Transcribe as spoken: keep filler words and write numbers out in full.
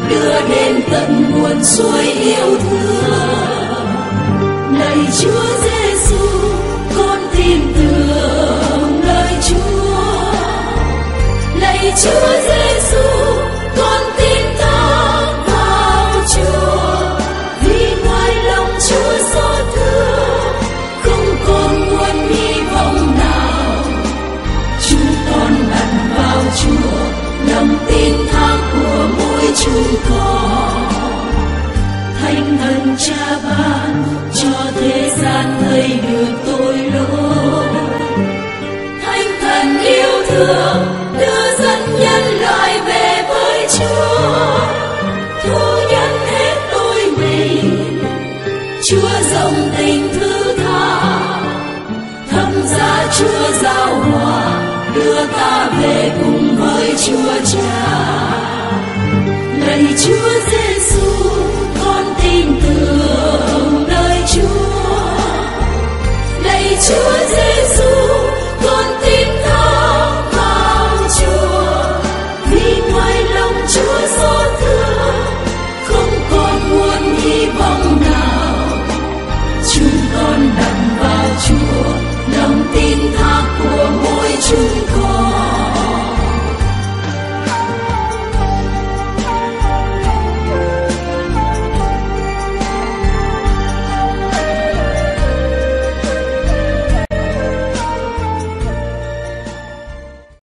đưa đến tận nguồn suối yêu thương. Lạy Chúa Giêsu, con tin tưởng lời Chúa. Lạy Chúa Giêsu, con tin thẳng vào Chúa. Vì ngoài lòng Chúa xót thương, không còn nguồn hy vọng nào. Chúng con đặt vào Chúa lòng tin thác của mỗi chúng con. Thánh thần Cha ban cho thế gian thấy được tội lỗi. Thánh thần yêu thương đưa dẫn nhân loại về với Chúa. Thu nhận hết tội mình, Chúa rộng tình thứ tha. Thâm giá Chúa giao hòa đưa ta về